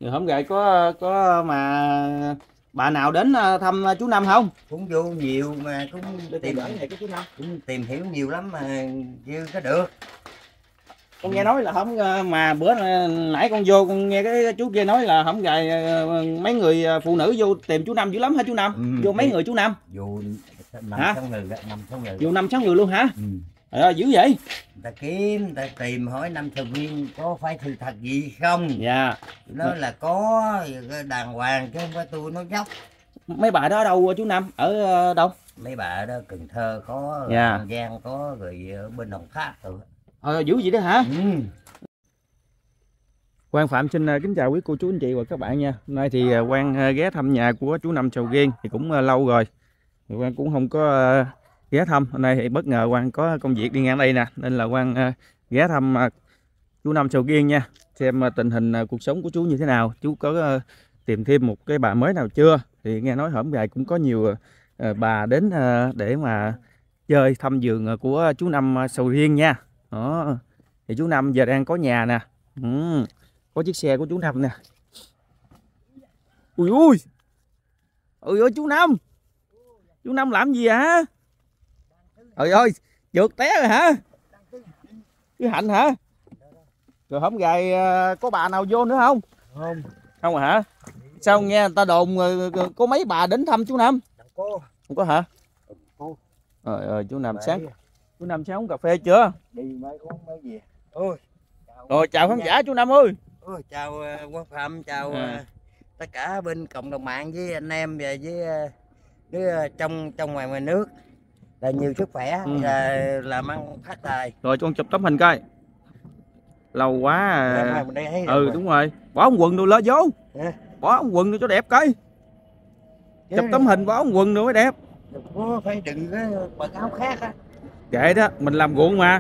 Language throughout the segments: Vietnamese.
Rồi hôm gầy có mà bà nào đến thăm chú Năm không? Cũng vô nhiều mà cũng tìm này cái chú Năm. cũng tìm hiểu nhiều lắm mà chưa có được. Con nghe nói là không mà bữa nãy con vô con nghe cái chú kia nói là không gầy mấy người phụ nữ vô tìm chú Năm dữ lắm hả chú Năm? Vô mấy người chú Năm? Vô năm Hả? sáu người đó, 5-6 người. Vô 5-6 người luôn hả? Ừ. Dữ vậy? Người ta kiếm, người ta tìm hỏi năm thành viên có phải sự thật gì không. Dạ. Nói là có đàng hoàng chứ không phải tôi nói dốc. Mấy bà đó ở đâu chú Năm? Ở đâu? Mấy bà ở đó Cần Thơ có, Dạ. An Giang có, rồi ở bên Đồng Tháp rồi. Dữ vậy đó hả? Ừ. Quang Phạm xin kính chào quý cô chú anh chị và các bạn nha. Hôm nay thì Quang ghé thăm nhà của chú Năm sầu riêng thì cũng lâu rồi. Quang cũng không có ghé thăm. Hôm nay thì bất ngờ Quang có công việc đi ngang đây nè, nên là Quang ghé thăm chú Năm sầu riêng nha. Xem tình hình cuộc sống của chú như thế nào, chú có tìm thêm một cái bà mới nào chưa. Thì nghe nói hổm gài cũng có nhiều bà đến để mà chơi thăm vườn của chú Năm sầu riêng nha. Đó. Thì chú Năm giờ đang có nhà nè. Có chiếc xe của chú Năm nè. Ui ui. Ôi ơi chú Năm làm gì hả? Trời ơi, trượt té rồi hả? Cái Hạnh hả? Rồi hổm gài có bà nào vô nữa không? Không hả? Sao nghe người ta đồn có mấy bà đến thăm chú Năm? Không có hả? Trời ơi chú Năm sáng uống cà phê chưa? Đi mấy uống mấy gì. Rồi chào khán giả chú Năm ơi. Chào Quang Phạm, chào tất cả bên cộng đồng mạng với anh em và với trong ngoài nước là nhiều sức khỏe và làm ăn phát tài. Rồi con chụp tấm hình coi. Lâu quá đúng rồi. Bỏ ống quần đồ lên vô. Bỏ ống quần cho đẹp coi. Chụp tấm hình bỏ ống quần nữa mới đẹp. Phải đừng có bận áo khác á. Kệ đó, mình làm ruộng mà.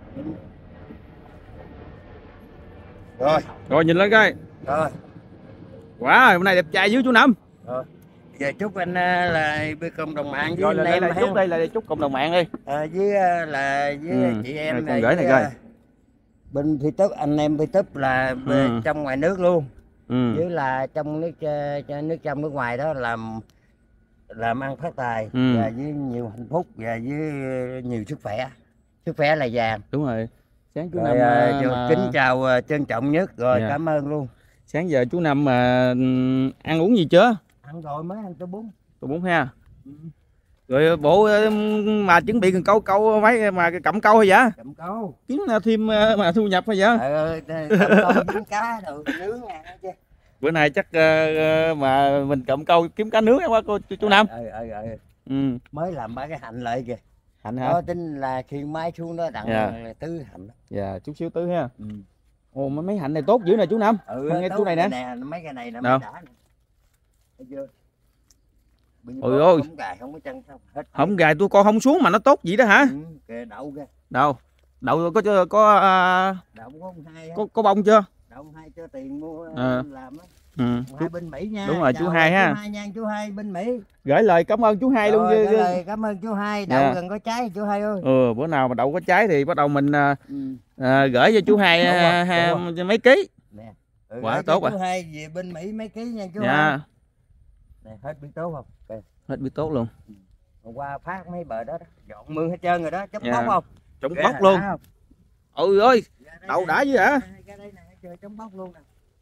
Rồi nhìn lên coi. Rồi. Wow, hôm nay đẹp trai dưới chú Năm. Giờ chúc anh là bên cộng đồng mạng với anh em chúc đây là chúc cộng đồng mạng đi. với chị em con gửi này coi. Bên YouTube, anh em YouTube là trong ngoài nước luôn. Với là trong nước trong nước ngoài đó làm ăn phát tài và với nhiều hạnh phúc và với nhiều sức khỏe. Sức khỏe là vàng. Đúng rồi. Sáng chú Năm kính chào trân trọng nhất rồi. Cảm ơn luôn. Sáng giờ chú Năm mà ăn uống gì chưa? Ăn rồi, mới ăn tô bún ha. Rồi bộ mà chuẩn bị cần câu mấy mà cặm câu hay vậy? Cặm câu. Kiếm thêm mà thu nhập hay vậy? Cặm câu kiếm cá rồi nướng nha chứ. Bữa nay chắc mà mình cặm câu kiếm cá nướng quá chú Năm. Mới làm ba cái hạnh lại kìa. Hạnh hả? Đó tính là khi mai xuống đó đặng tứ hạnh. Dạ, chút xíu tứ ha. Ồ, mấy hạnh này tốt dữ nè chú Năm. Nghe chú này nè. Mấy cái này nè mới đã nè. Thấy chưa? Ôi ôi. Không gài không có chân sao hết. Không gài tôi con không xuống mà nó tốt vậy đó hả? Kìa đậu kìa. Đâu có đậu có bông chưa? Đậu hai cho tiền mua làm á. Chú bên Mỹ nha. Đúng rồi, chú Hai ha. Chú Hai bên Mỹ. Gửi lời cảm ơn chú Hai luôn. Gửi lời cảm ơn chú Hai. Đậu gần có trái chú Hai ơi. Bữa nào mà đậu có trái thì bắt đầu mình gửi cho chú Hai mấy ký. Nè. Quả tốt chú Hai về bên Mỹ mấy ký nha chú Hai. Nè, hết biết tốt không? Hết biết tốt luôn. Hôm qua phát mấy bờ đó, dọn mương hết trơn rồi đó, chống bóc không? Chống bóc luôn. Ôi ơi, đậu đã dữ hả? Cái đây nè, trời chống bóc luôn nè.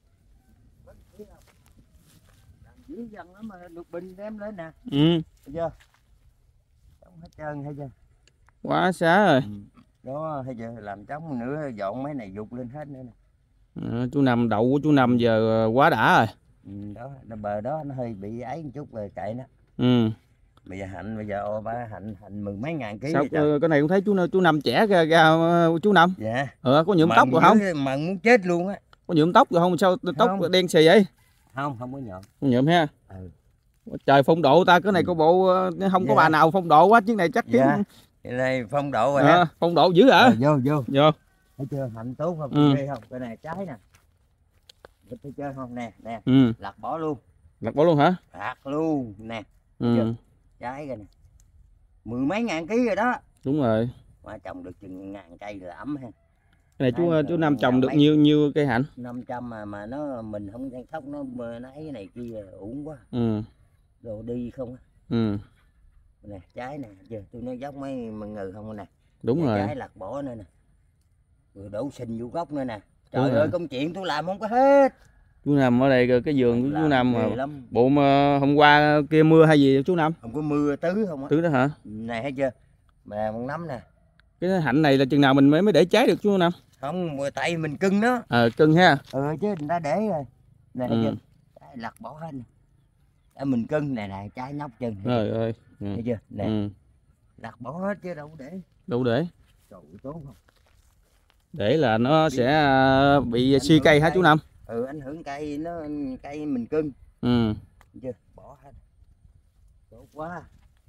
Làm dữ dằn lắm mà được bình đem lên nè. Thấy chưa? Chống hết trơn thấy chưa? Quá xá rồi. Đó, thấy chưa? Làm chống nữa dọn mấy này dục lên hết nữa nè. Chú Năm đậu của chú Năm giờ quá đã rồi. Đó, bờ đó nó hơi bị ấy một chút rồi cậy nó. Bây giờ hạnh ba hạnh mười mấy ngàn ký. Sao cái này cũng thấy chú Năm trẻ ra chú Năm. Dạ. Có nhuộm tóc rồi không? Mà muốn chết luôn á. Có nhuộm tóc rồi không? Sao tóc đen xì vậy? Không có nhuộm. Không nhuộm ha. Trời phong độ ta, cái này có bộ không có bà nào phong độ quá chứ này chắc kiếm. Cái này phong độ rồi ha. Phong độ dữ hả? Vô. Thấy chưa? Hạnh tốt không? Ghê không? Cái này trái nè. Thấy chưa không? Nè. Lặt bỏ luôn. Lặt bỏ luôn hả? Lặt luôn nè. Trái kìa nè. Mười mấy ngàn ký rồi đó. Đúng rồi. Mà trồng được chừng ngàn cây là ấm ha. Cái này chú Năm trồng được mấy, nhiêu cây hạnh? 500 mà nó mình không chăm sóc nó ấy cái này kia uổng quá. Đồ đi không á. Nè trái nè, giờ tôi nói dốc mấy ngừ không nè. Đúng rồi. Trái lặt bỏ nữa nè. Rồi đổ sình vô gốc nữa nè. Trời ơi công chuyện tôi làm không có hết. Chú Năm ở đây cái vườn của chú Năm mà bộ mà hôm qua kia mưa hay gì chú Năm? Không có mưa tứ không á. Tứ đó hả? Này thấy chưa? Mà một nắm nè. Cái hạnh này là chừng nào mình mới để trái được chú Năm? Không, tại mình cưng nó. Cưng ha. Chứ người ta để rồi. Này thấy chưa? Trái lặt bỏ hết nè. Mình cưng này trái nóc chân. Trời ơi. Thấy chưa? Nè. Lặt bỏ hết chứ đâu để. Đâu để? Trời tốt không? Để là nó sẽ bị suy cây hả chú Năm? Ảnh hưởng cây cây mình cưng. Chưa? Bỏ hết. Tốt quá.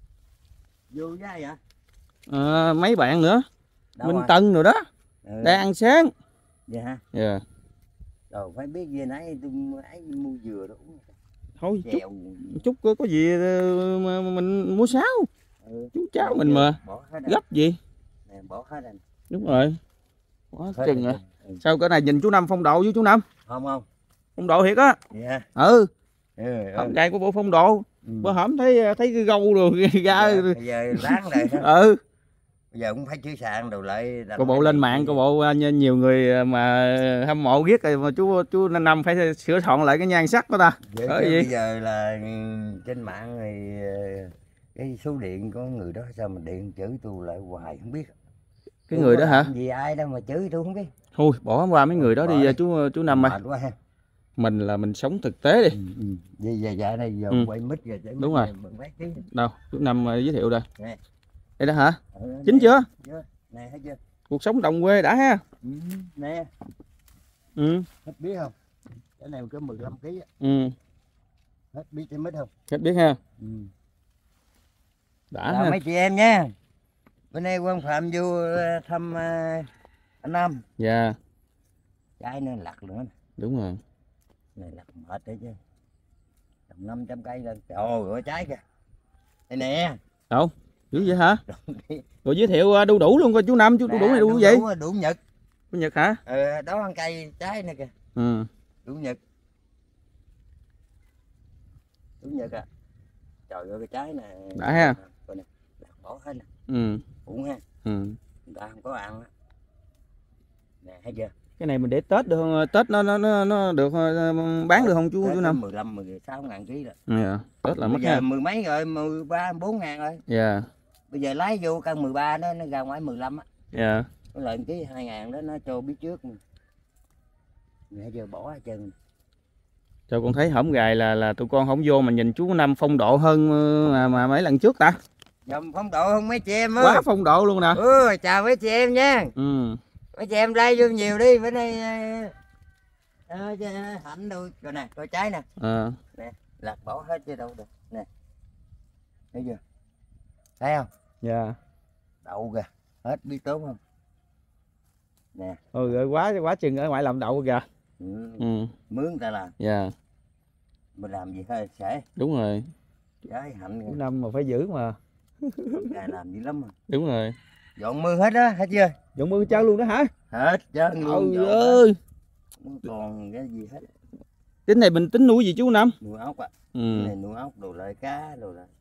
Vô giá vậy? Mấy bạn nữa. Đâu Minh rồi? Tân rồi đó. Đang ăn sáng. Dạ hả? Dạ. Rồi phải biết vừa nãy tôi mua dừa đó uống. Thôi chút có gì mà mình mua sáo. Chú cháu mình mà gấp gì? Nè, bỏ hết rồi. Đúng rồi. Quá chừng rồi. Sao cái này nhìn chú Năm phong độ với chú Năm? Không. Phong độ thiệt á. Dạ. Không cây của bộ phong độ. Bữa hổm thấy cái gâu rồi ra. Bây giờ láng rồi. Bây giờ cũng phải chữa sạn đồ lại. Cô bộ lên mạng, cô bộ nhiều người mà hâm mộ ghét rồi mà chú Năm phải sửa soạn lại cái nhan sắc của ta. Bây giờ là trên mạng thì cái số điện có người đó sao mà điện chửi tôi lại hoài không biết. Cái người đó hả? Vì ai đâu mà chửi tôi không biết. Thôi bỏ qua mấy người đó đi chú Năm ơi. Mình là mình sống thực tế đi. Dạ đây giờ quay mic rồi. Đúng rồi. Đâu chú Năm giới thiệu đây. Nè. Đây đó hả? Chín chưa? Nè thấy chưa? Cuộc sống đồng quê đã ha. Nè. Hết biết không? Cái này có 15 kg. Hết biết cái mít không? Hết biết ha. Đã ha. Mấy chị em nha. Bữa nay Quang Phạm vô thăm anh Năm. Dạ. Trái nó lặt nữa. Đúng rồi. Này lặt mệt đấy chứ. Tầm 500 cây lên. Trời ơi trái kìa. Đây nè. Đâu? Dữ vậy hả? Rồi giới thiệu đu đủ luôn coi chú Năm, chú đu đủ này đu gì? Đủ Nhật. Đu Nhật hả? Đó ăn cây trái này kìa. Đủ Nhật. Đủ Nhật à. Trời ơi cái trái này. Đã ha. Coi nè. Bỏ hết nè. Uổng ha. Người ta không có ăn á. Nè thấy chưa? Cái này mình để Tết được không? Tết nó được bán được không chú Năm? 15 16 ngàn ký rồi. Dạ. Tết là mất Bây giờ ha. mười mấy rồi, 13 14 ngàn rồi. Dạ. Bây giờ lái vô cân 13 đó nó ra ngoài 15 á. Dạ. Cái lợn ký 2 ngàn đó nó cho biết trước. Nãy giờ bỏ hết trơn. Cho con thấy hổm gài là tụi con không vô mà nhìn chú Năm phong độ hơn mà mấy lần trước ta. Dòng phong độ không mấy chị em ơi. Quá phong độ luôn nè. Chào mấy chị em nha. Mấy chị em like vô nhiều đi. Bữa nay hạnh đâu. Rồi nè, coi trái nè. Nè, lặt bỏ hết chứ đâu được. Nè. Thấy chưa? Thấy không? Dạ. Đậu kìa. Hết biết tốt không? Nè. Rồi quá chừng ở ngoài làm đậu kìa. Mướn ta làm. Dạ. Mình làm gì hơi sẽ. Đúng rồi. Trái hạnh kìa. Năm mà phải giữ mà. Làm dữ lắm mà. Đúng rồi. Dọn mưa hết á, hết chưa? Dọn mưa trơn luôn đó hả? Hết trơn luôn. Trời ơi. Không còn cái gì hết. Cái này mình tính nuôi gì chú Năm? Nuôi ốc á. Cái này nuôi ốc đồ lại cá đồ lại.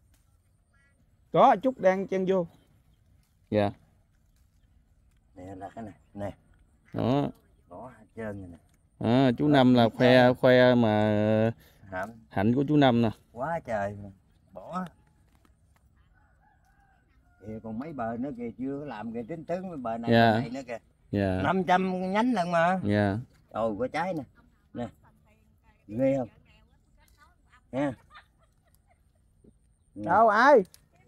Có chút đang chen vô. Dạ. Nè là cái này, nè. Đó. Bỏ hết trơn rồi nè. Chú Năm là khoe mà hạnh của chú Năm nè. Quá trời. Bỏ. Còn mấy bờ nữa kìa chưa làm kìa tính tướng với bờ này, bờ này nữa kìa. 500 nhánh lần mà. Ồ có trái nè. Nè. Ghê không? Nha. Đâu ai?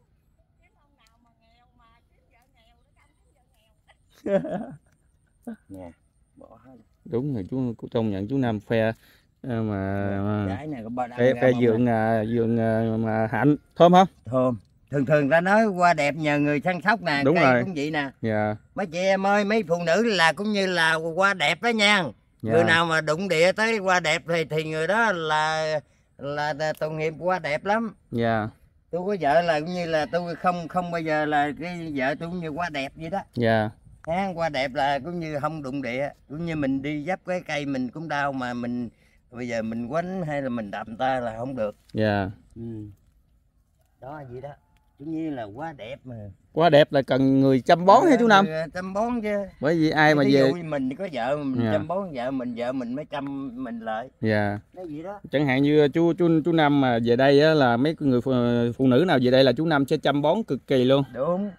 Nè, bỏ hết. Đúng rồi chú công nhận chú Năm khoe mà trái này có khoe vườn mà hạnh thơm không? Thơm. Thường ta nói hoa đẹp nhờ người chăm sóc nè. Đúng cây rồi. cũng vậy nè. Dạ. Mấy chị em ơi, mấy phụ nữ là cũng như là hoa đẹp đó nha. Người nào mà đụng địa tới hoa đẹp thì người đó là tội nghiệp hoa đẹp lắm. Dạ. Tôi có vợ là cũng như là tôi không bao giờ là cái vợ tôi cũng như hoa đẹp vậy đó. Dạ. Hoa đẹp là cũng như không đụng địa, cũng như mình đi dấp cái cây mình cũng đau mà mình bây giờ mình quánh hay là mình đập ta là không được. Dạ. Đó vậy đó, cũng như là quá đẹp mà. Quá đẹp là cần người chăm bón hả chú Năm? Chăm bón chứ. Bởi vì ai mà ví về dụ mình có vợ mình chăm bón vợ mình mới chăm mình lại. Dạ. Nói gì đó. Chẳng hạn như chú Năm mà về đây á, là mấy người phụ nữ nào về đây là chú Năm sẽ chăm bón cực kỳ luôn. Đúng.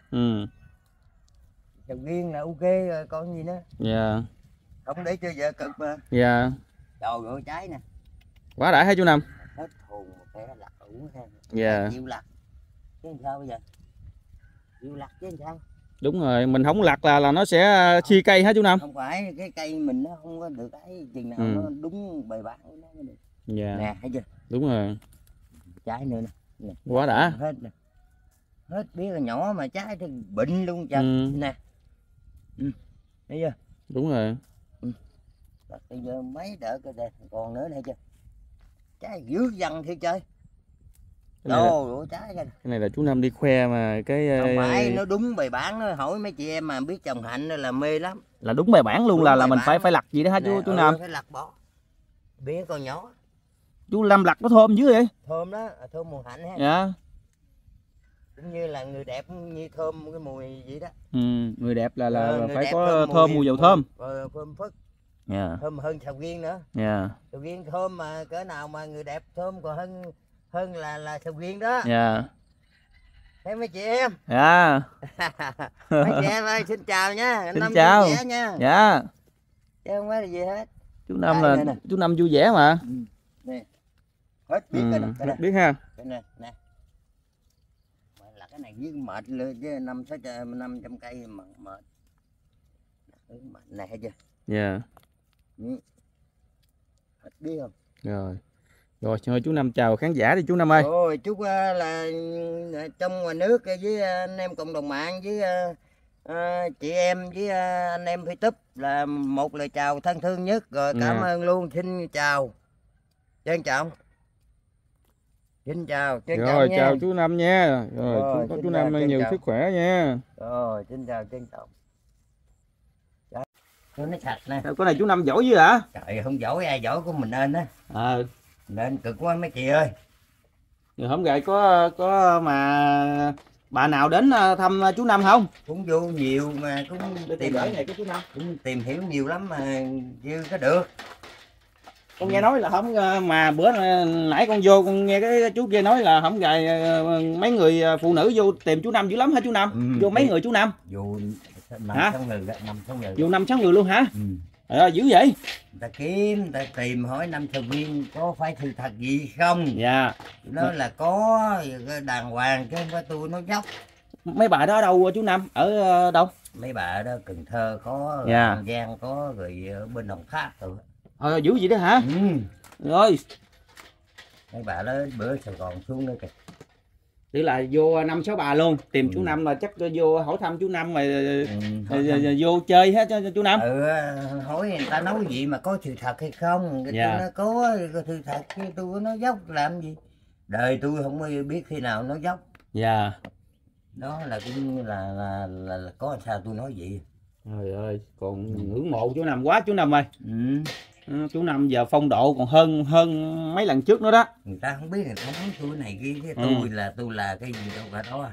Sầu riêng là ok rồi còn gì nữa. Dạ. Không để cho vợ cực mà. Dạ. Trời ơi trái nè. Quá đã hả chú Năm? Hết hồn một cái lặt ủ ha. Dạ. Chịu lặt. Chứ sao bây giờ? Chịu lặt chứ sao? Đúng rồi, mình không lặt là nó sẽ chi cây hả chú Năm? Không phải, cái cây mình nó không có được cái chừng nào nó đúng bài bản nó mới được. Dạ. Nè, thấy chưa? Đúng rồi. Trái nữa nè. Quá đã. Hết nè. Hết biết là nhỏ mà trái thì bệnh luôn trời. Nè. Thấy chưa? Đúng rồi. Bây giờ mấy đỡ cái đây còn nữa này chưa? Trái dữ dằn thì chơi. Đồ trái cái này là chú Năm đi khoe mà cái không phải nó đúng bài bản, nó hỏi mấy chị em mà biết trồng hạnh là mê lắm. Là đúng bài bản luôn, đúng là mình phải lặt gì đó hả chú Năm? Phải lặt bỏ. Biết con nhỏ. Chú Năm lặt nó thơm dữ vậy? Thơm đó, thơm mùi hạnh ha. Dạ. Cũng như là người đẹp như thơm cái mùi gì đó. Người đẹp là phải có thơm mùi dầu thơm. Thơm phức. Yeah. Thơm hơn sầu riêng nữa. Yeah. Sầu riêng thơm mà cỡ nào mà người đẹp thơm còn hơn là sầu riêng đó. Dạ. Thấy mấy chị em. Dạ. Mấy chị em ơi, xin chào nha. Xin chào nha. Dạ. Chứ không phải là gì hết. Chú Năm là chú Năm vui vẻ mà. Nè. Hết biết cái này. Biết ha. Cái này nè. Là cái này với mệt lên chứ 500 cây mà mệt. Này thấy chưa? Dạ. Hết biết không? Rồi thôi chú Năm chào khán giả đi chú Năm ơi. Rồi chúc là trong ngoài nước với anh em cộng đồng mạng với chị em với anh em YouTube là một lời chào thân thương nhất rồi cảm ơn luôn. Xin chào, trân trọng. Xin chào, trân trọng rồi nha. Chào chú Năm nha. Rồi chúc chú Năm nhiều sức khỏe nha. Rồi xin chào, trân trọng. Nó sạch nè. Cái này chú Năm giỏi dữ hả? Trời không giỏi ai giỏi của mình nên á. Nên cực quá mấy chị ơi. Rồi hôm gầy có mà bà nào đến thăm chú Năm không? Cũng vô nhiều mà cũng tìm hiểu này chú Năm. Cũng tìm hiểu nhiều lắm mà chưa có được. Con nghe nói là không mà bữa nãy con vô con nghe cái chú kia nói là không gầy mấy người phụ nữ vô tìm chú Năm dữ lắm hả chú Năm? Vô mấy người chú Năm? Vô 5-6 người đó, 5-6 người. Vô 5-6 người luôn hả? Dữ vậy? Người ta kiếm, người ta tìm hỏi năm thành viên có phải sự thật gì không? Dạ. Nó là có đàng hoàng chứ không phải tôi nói dốc. Mấy bà đó ở đâu chú Năm? Ở đâu? Mấy bà ở đó Cần Thơ có, An Giang có, rồi ở bên Đồng Tháp rồi. Dữ vậy đó hả? Rồi. Mấy bà đó bữa Sài Gòn xuống nữa kìa. Tức là vô 5-6 bà luôn, tìm chú Năm là chắc vô hỏi thăm chú Năm mà vô chơi hết cho chú Năm. Hỏi người ta nói gì mà có sự thật hay không? Tôi nói có sự thật chứ tôi có nói dốc làm gì? Đời tôi không biết khi nào nói dốc. Dạ. Đó là cũng là có sao tôi nói vậy. Trời ơi, còn ngưỡng mộ chú Năm quá chú Năm ơi. Chú Năm giờ phong độ còn hơn mấy lần trước nữa đó. Người ta không biết, người ta nói tôi này kia, tôi là cái gì đâu cả đó.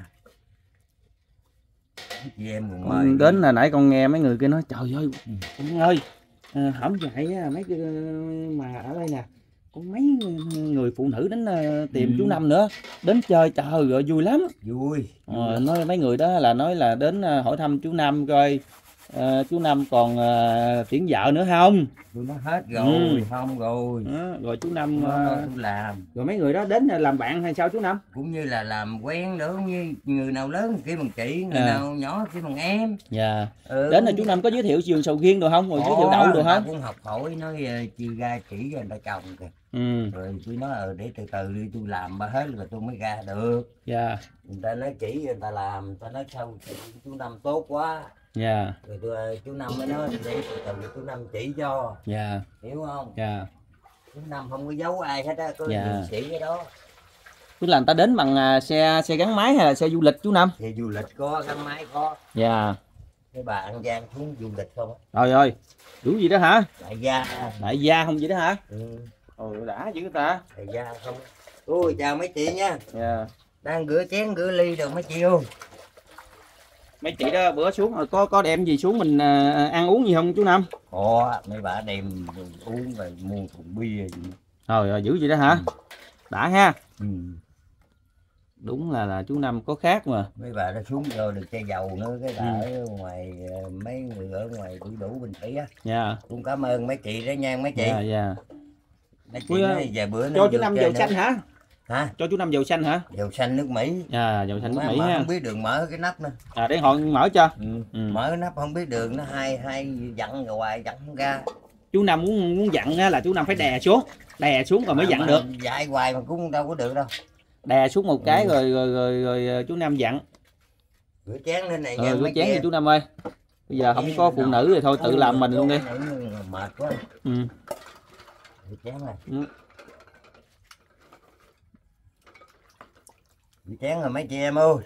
Chị em còn mời đến là nãy con nghe mấy người kia nói trời ơi con ơi, hổng vậy mấy cái mà ở đây nè có mấy người phụ nữ đến tìm chú Năm nữa, đến chơi trời ơi vui lắm. Vui. Nói mấy người đó là nói là đến hỏi thăm chú Năm coi chú Năm còn tuyển vợ nữa không? Tôi nói hết rồi, không rồi. Rồi chú Năm làm. Rồi mấy người đó đến làm bạn hay sao chú Năm? Cũng như là làm quen nữa, như người nào lớn kêu bằng chị, người nào nhỏ kêu bằng em. Dạ. Đến là chú Năm có giới thiệu vườn sầu riêng được không? Rồi giới thiệu đậu được không? Cũng học hỏi nói chia ra chỉ cho người ta trồng kìa. Rồi tôi nói để từ từ đi tôi làm ba hết rồi tôi mới ra được. Dạ. Người ta nói chỉ người ta làm, người ta nói sao chú Năm tốt quá. Dạ. Rồi chú Năm mới nói để từ từ chú Năm chỉ cho. Dạ. Hiểu không? Dạ. Chú Năm không có giấu ai hết á, có gì chỉ cái đó. Tức là người ta đến bằng xe gắn máy hay là xe du lịch chú Năm? Xe du lịch có, gắn máy có. Dạ. cái bà An Giang xuống du lịch không á. Trời ơi, dữ gì đó hả? Đại gia. Đại gia không gì đó hả? Ừ. Ôi đã dữ ta. Đại gia không. Ôi chào mấy chị nha. Yeah. Đang rửa chén rửa ly được mấy chị không? Mấy chị đó bữa xuống rồi có đem gì xuống mình ăn uống gì không chú Năm? Ồ, mấy bà đem uống rồi mua thùng bia gì. Trời ơi, dữ gì đó hả? Ừ. Đã ha. Ừ. Đúng là chú Năm có khác mà. Mấy bà đã xuống rồi được chai dầu nữa, cái bà ở ngoài mấy người ở ngoài đủ đủ Bình Thủy á. Dạ. Cũng cảm ơn mấy chị đó nha mấy chị. Dạ dạ. Mấy chị nói vài bữa cho chú Năm dầu xanh hả? Hả? Cho chú Năm dầu xanh hả? Dầu xanh nước Mỹ. À, dầu xanh nước Mỹ mà ha. không biết đường mở cái nắp nữa. À để họ mở cho. Mở cái nắp không biết đường nó hay dặn hoài dặn không ra. Chú Năm muốn dặn là chú Năm phải đè xuống rồi mới dặn được. Dạy hoài mà cũng đâu có được đâu. Đè xuống một cái rồi chú Năm dặn. Rửa chén lên này Rửa chén đi chú Năm ơi. Bây giờ không có phụ nữ thì thôi tự làm mình luôn đi. Mệt quá. Rửa chén này. Rửa chén rồi mấy chị em ơi.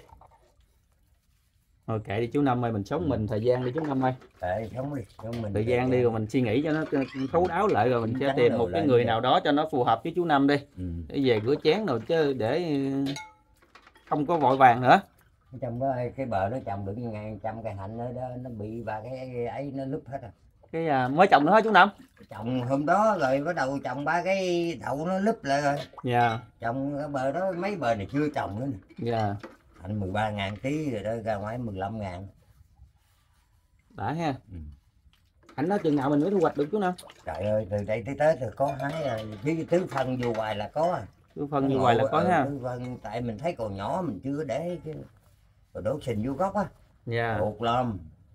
Thôi kệ đi chú Năm ơi, mình sống mình thời gian đi chú Năm ơi. Sống đi, sống mình thời gian đi rồi mình suy nghĩ cho nó thấu đáo lại rồi mình sẽ tìm một cái người nào đó cho nó phù hợp với chú Năm đi. Để về rửa chén rồi chứ để không có vội vàng nữa. Trong đó cái bờ nó trồng được ngàn trăm cây hạnh nữa đó, nó bị ba cái ấy nó lúp hết rồi. Cái mới trồng nữa hả chú Năm? Trồng hôm đó rồi bắt đầu trồng ba cái đậu nó lúp lại rồi. Dạ. Trồng ở bờ đó mấy bờ này chưa trồng nữa nè. Dạ. Hạnh 13.000 ký rồi đó, ra ngoài 15.000. Đã ha. Hạnh nó chừng nào mình mới thu hoạch được chú Năm? Trời ơi, từ đây tới Tết rồi có hái rồi, tứ phân vô hoài là có. Tứ phân vô hoài là có ha. Tứ phân tại mình thấy còn nhỏ mình chưa để chứ. Rồi đổ xình vô gốc á. Dạ. Ột lom.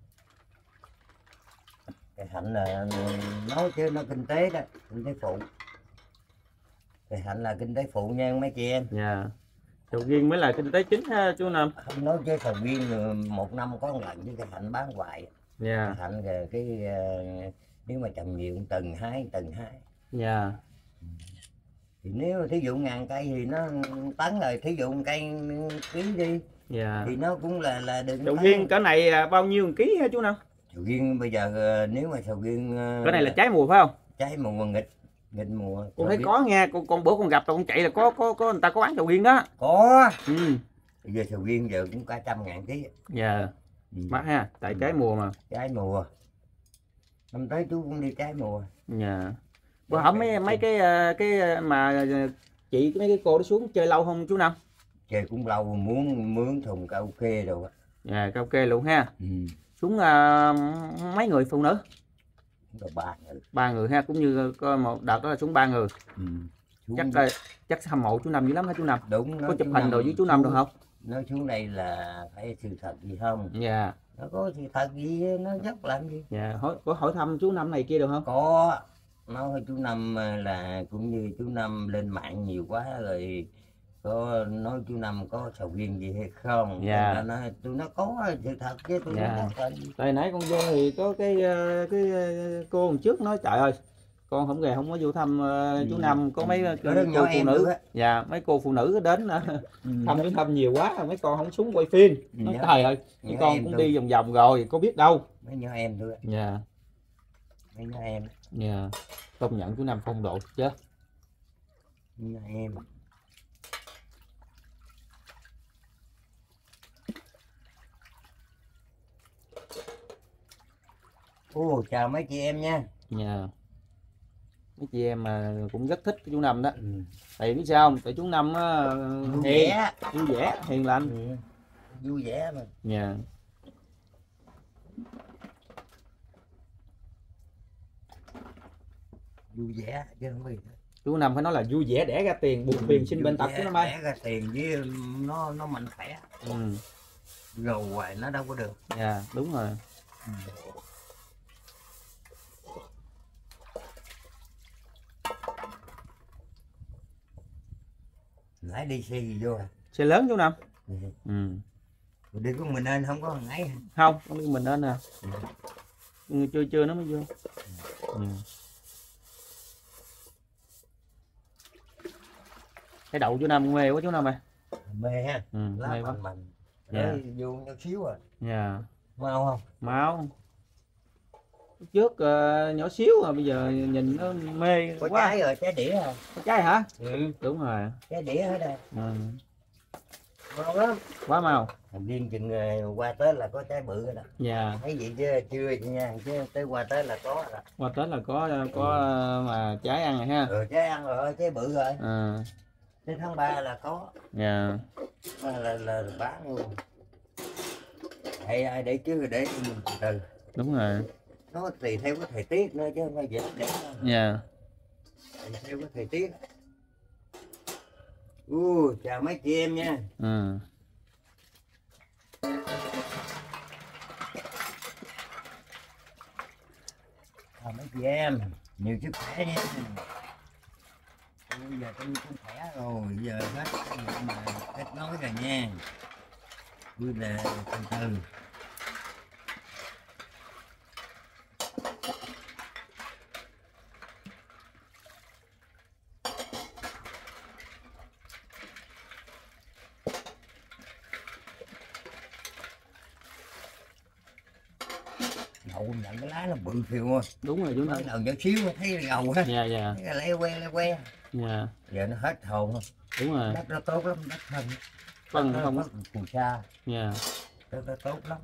Cái hạnh là nói chứ nó kinh tế đó, kinh tế phụ. Cái hạnh là kinh tế phụ nha mấy chị em. Dạ. Sầu riêng mới là kinh tế chính ha chú Năm. Không nói chứ sầu riêng một năm có một lần với cái hạnh bán hoài. Dạ. Cái hạnh cái nếu mà trồng nhiều từng hái. Dạ. Thì nếu thí dụ 1.000 cây thì nó tấn rồi, thí dụ 1 cây ký đi. Dạ. Thì nó cũng là đừng. Sầu riêng cỡ này bao nhiêu 1 ký hả chú Năm? Sầu riêng bây giờ nếu mà sầu riêng cỡ này là trái mùa phải không? Trái mùa nghịch mùa. Con thấy có nghe, con bữa con gặp con chạy là có người ta có bán sầu riêng đó. Có. Bây giờ sầu riêng giờ cũng cả 100.000 ký. Dạ. Mắc ha, tại trái mùa mà. Trái mùa. Năm tới chú cũng đi trái mùa. Dạ. Bữa hổm mấy cái mà chị mấy cái cô đó xuống chơi lâu không chú Năm? Chơi cũng lâu, muốn mướn thùng karaoke rồi. Dạ, karaoke luôn ha. Xuống mấy người phụ nữ? Rồi 3 người. 3 người ha, cũng như có một đợt đó là xuống 3 người. Chắc hâm mộ chú Năm dữ lắm hả chú Năm? Đúng. Có chụp hình đồ với chú Năm được không? Nói xuống đây là phải sự thật gì không? Dạ. Nó có sự thật gì nó dốc làm gì? Dạ, có hỏi thăm chú Năm này kia được không? Có. Nói chú Năm là cũng như chú Năm lên mạng nhiều quá rồi, có nói chú Năm có sầu riêng gì hay không? Dạ. Tụi nó có sự thật chứ tụi nó thật. Tại nãy con vô thì có cái cô hôm trước nói trời ơi con không về không có vô thăm chú Năm, có mấy cô phụ nữ. Dạ, mấy cô phụ nữ đến thăm nhiều quá mấy con không xuống quay phim. Nói trời ơi mấy con cũng đi vòng vòng rồi có biết đâu. Mấy nhỏ em thôi. Dạ. Mấy nhỏ em. Dạ. Công nhận chú Năm phong độ chứ. Mấy nhỏ em. Chào mấy chị em nha. Dạ. Mấy chị em mà cũng rất thích chú Năm đó. Tại biết sao không? Tại chú Năm vui vẻ, hiền lành. Vui vẻ mà. Dạ. Vui vẻ chứ không biết. Chú Năm phải nói là vui vẻ đẻ ra tiền, buồn phiền sinh bệnh tật chú Năm ơi. Đẻ ra tiền với nó mạnh khỏe. Gầu hoài nó đâu có được. Dạ, đúng rồi. Nãy đi xe gì vô à? Xe lớn chú Năm. Đi của mình nên không có thằng ấy. Không, con đi mình nên nè. Chưa nó mới vô. Cái đậu chú Năm mê quá chú Năm ơi. Mê ha. Mê quá. Vô chút xíu à. Dạ. mau không? Mau. Lúc trước nhỏ xíu rồi bây giờ nhìn nó mê Có quá. trái rồi, trái đĩa rồi. Có trái hả? Ừ. Đúng rồi. Trái đĩa hết rồi. Ừ. Mau lắm. Quá mau. Riêng chừng qua Tết là có trái bự rồi đó. Dạ. Thấy vậy chứ chưa nha, chứ tới qua Tết là có rồi. Qua Tết là có mà trái ăn rồi ha. Ừ, trái ăn rồi, trái bự rồi. À. Tới tháng 3 là có. Dạ. Là bán luôn. Ai để chứ để mình từ từ. Đúng rồi. Nó tùy theo cái thời tiết nữa chứ không phải dễ để đâu. Dạ. Tùy theo cái thời tiết. Chào mấy chị em nha. Ừ. Chào mấy chị em, nhiều sức khỏe nha. Bây giờ tôi cũng khỏe rồi, giờ hết cái vụ mà kết nối rồi nha. Cứ là từ từ. Đậu nhận cái lá nó bự phiêu quá. Đúng rồi chú Năm. Mới đầu nhỏ xíu thấy gầu ha. Dạ dạ. Thấy le que. Dạ. Giờ nó hết hồn rồi. Đúng rồi. Đất nó tốt lắm, đất thân. Phân Đất không. nó phù sa. Dạ. Đất nó tốt lắm.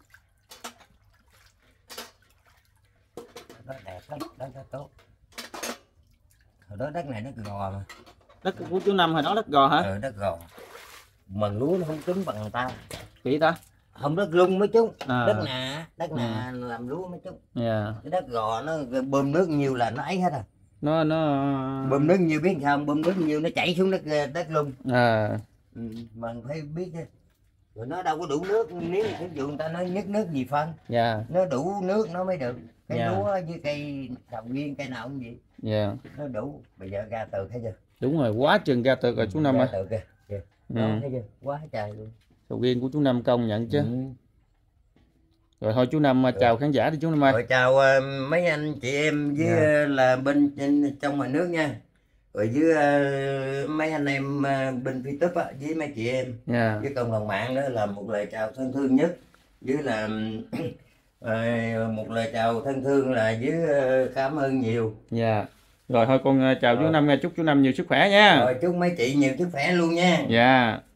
Đất nó đẹp lắm, đất nó tốt. Hồi đó đất này đất gò mà. Đất của chú Năm hồi đó đất gò hả? Đất gò. Mần lúa nó không trúng bằng người ta. Kỹ ta. Không đất lung mới trúng. À. Đất nà làm lúa mới trúng. Dạ. Cái đất gò nó bơm nước nhiều là nó ấy hết à. Nó bơm nước nhiều biết sao không? Bơm nước nhiều nó chảy xuống đất lung. À. Mình phải biết chứ. Rồi nó đâu có đủ nước, nếu ví dụ người ta nói nhất nước gì phân. Dạ. Nó đủ nước nó mới được. Cái Dạ. lúa với cây sầu riêng cây nào cũng vậy. Dạ. Nó đủ. Bây giờ ra từ thấy chưa? Đúng rồi, quá chừng ra từ rồi chú Năm ơi. Từ kìa. Đó, thấy chưa? Quá trời luôn. Sầu riêng của chú Năm công nhận chứ. Rồi thôi chú Năm chào khán giả đi chú Năm ơi. Rồi chào mấy anh chị em với là bên trong ngoài nước nha. Rồi với mấy anh em bên YouTube với mấy chị em. Với cộng đồng mạng đó là một lời chào thân thương nhất. Với là một lời chào thân thương là với cảm ơn nhiều. Dạ. Rồi thôi con chào chú Năm nha, chúc chú Năm nhiều sức khỏe nha. Rồi chúc mấy chị nhiều sức khỏe luôn nha. Dạ.